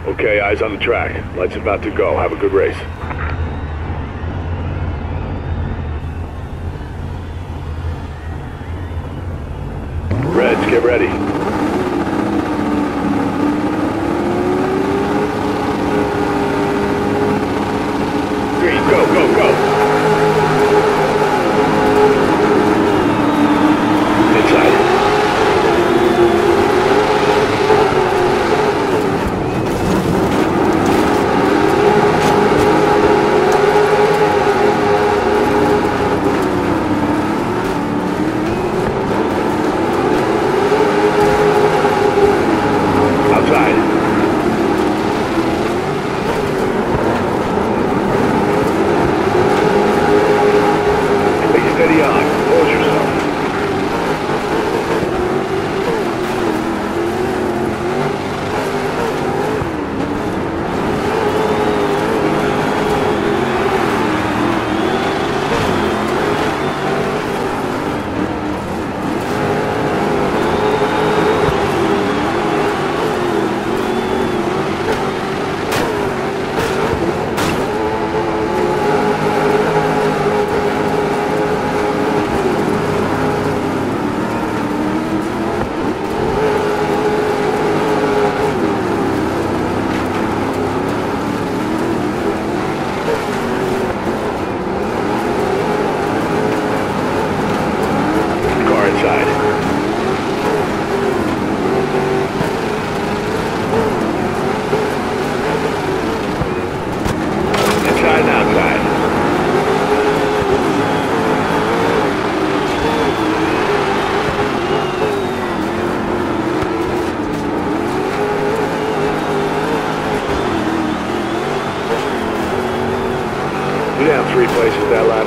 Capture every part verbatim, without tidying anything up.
Okay, eyes on the track. Light's about to go. Have a good race. Reds, get ready. Green, go, go, go. Inside. You're down three places that lap.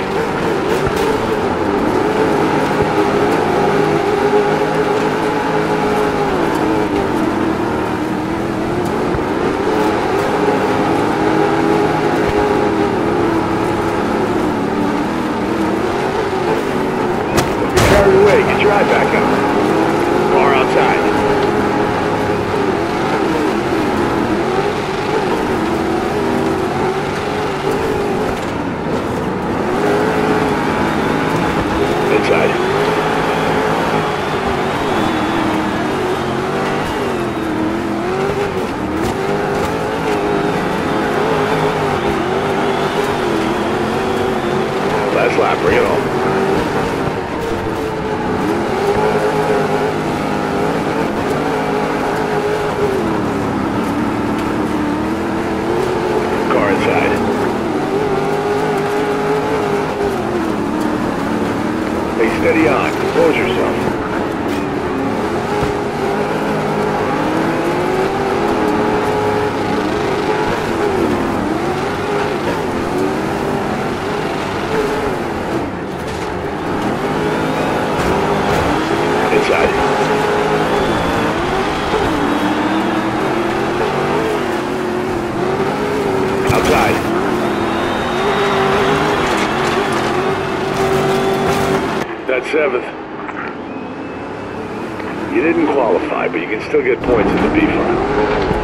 Don't be carried away. Get your eye back up. Car outside. Inside. Last lap, bring it on. Car inside. Stay steady on. Compose yourself. Inside. Outside. That's seventh. You didn't qualify, but you can still get points in the B final.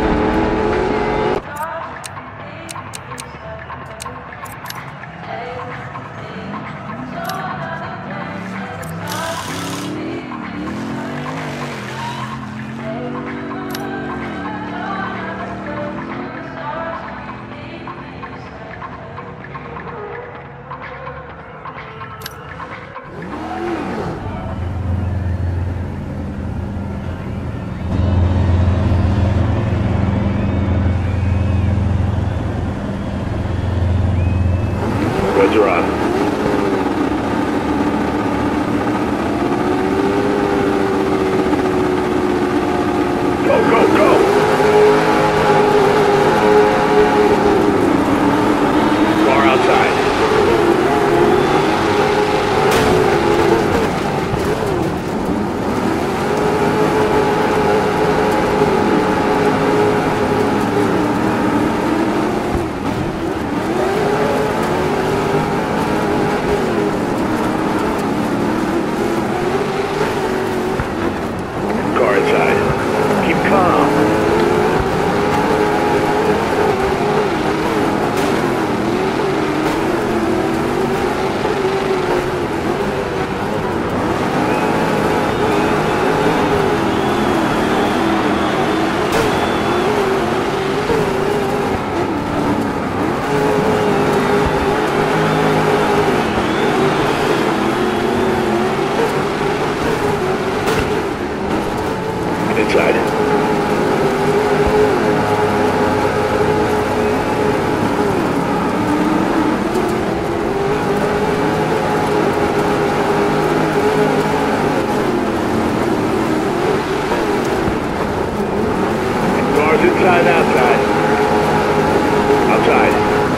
Cars inside and outside. Outside.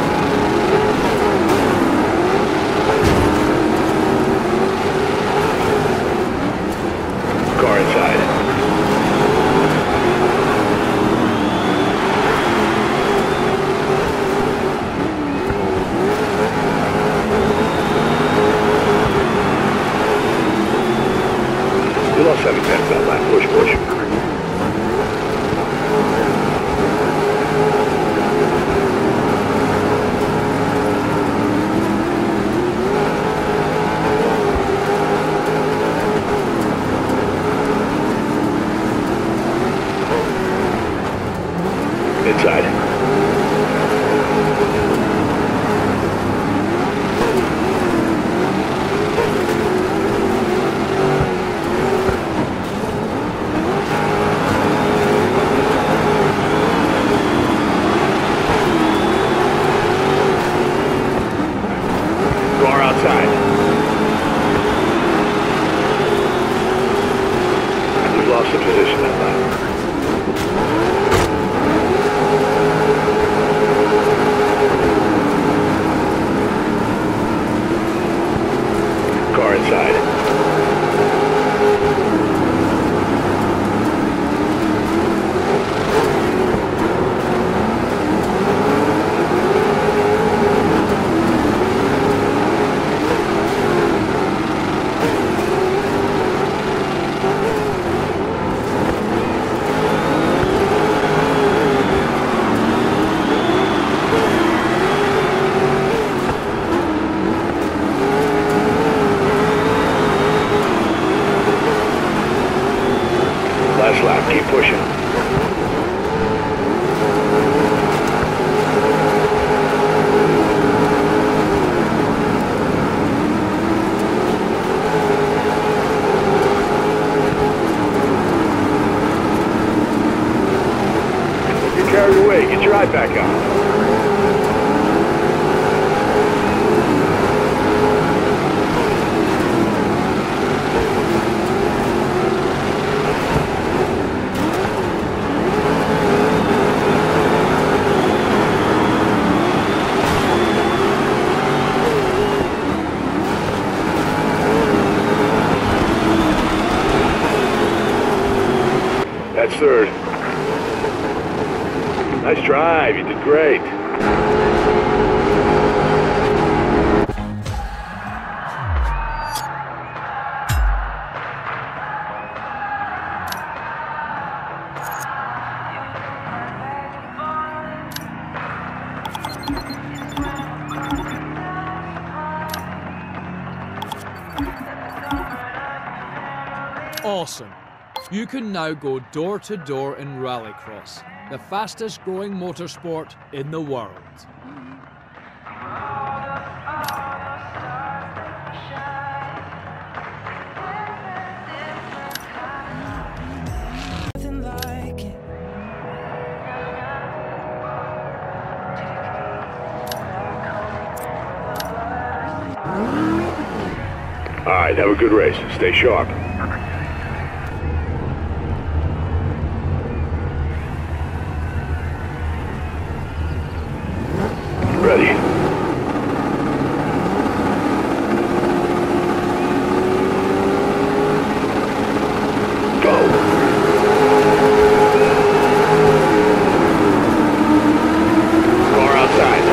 Car inside. You lost seven tenths that lap. Push, push. Inside. Car outside. We've lost the position that lap. Car inside. Last lap, keep pushing. You're carried away, get your eye back on. That's third. Nice drive, you did great. Awesome. You can now go door to door in Rallycross, the fastest growing motorsport in the world. All right, have a good race. Stay sharp. Ready. Go. Car outside.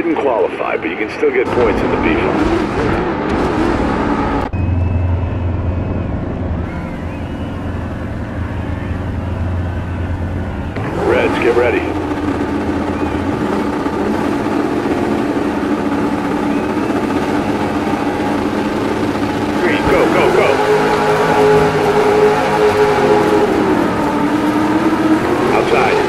didn't qualify, but you can still get points in the B file. Get ready. Green, go, go, go. Outside.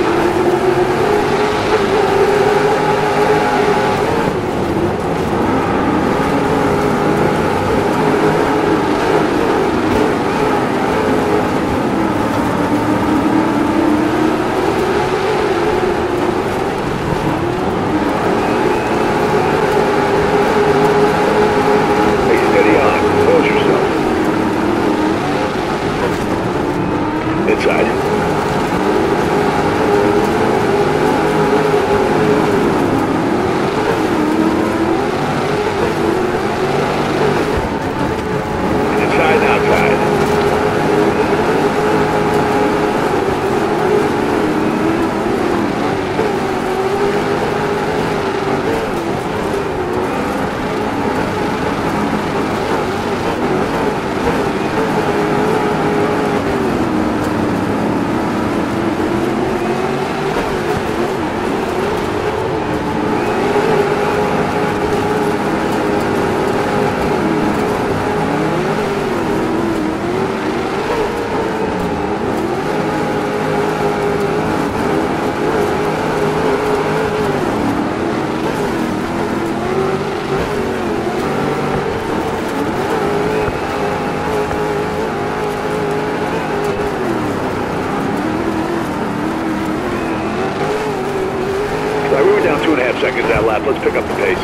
Two and a half seconds that lap. Let's pick up the pace.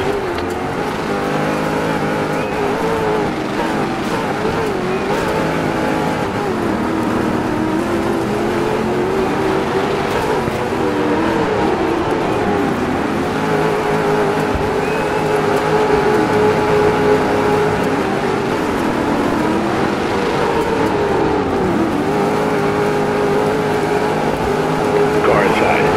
Car inside.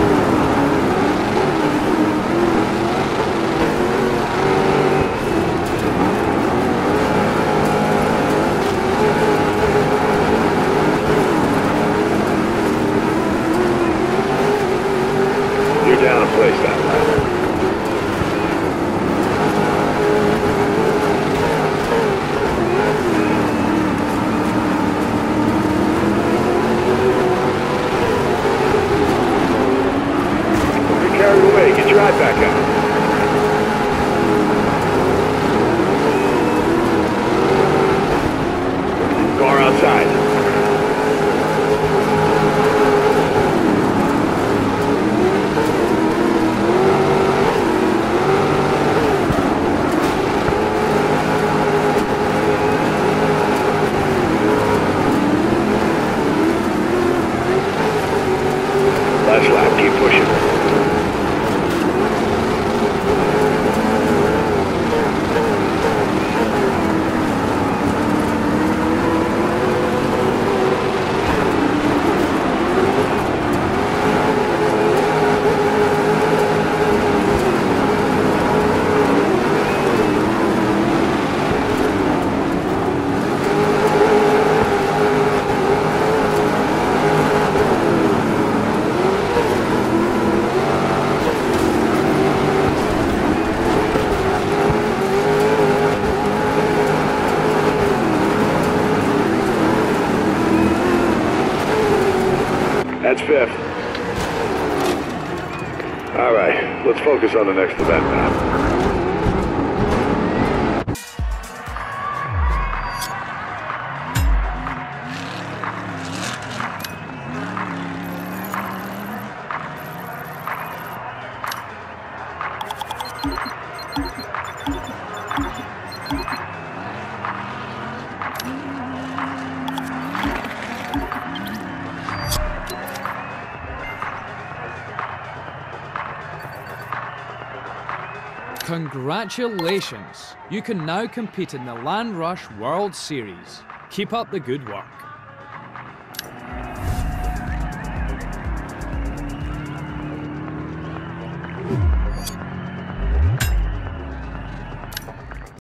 Down a place that lap. Don't get carried away. Get your eye back out. Car outside. Last lap, keep pushing. That's fifth. All right, let's focus on the next event now. Congratulations! You can now compete in the Land Rush World Series. Keep up the good work.